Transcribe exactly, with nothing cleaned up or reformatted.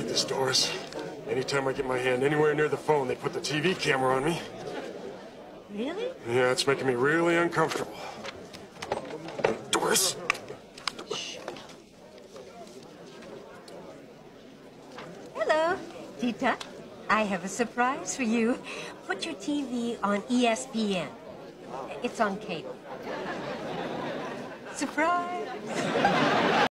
hate this, Doris. Anytime I get my hand anywhere near the phone, they put the T V camera on me. Really? Yeah, it's making me really uncomfortable. Doris? Hello, Tita. I have a surprise for you. Put your T V on E S P N. It's on cable. Surprise!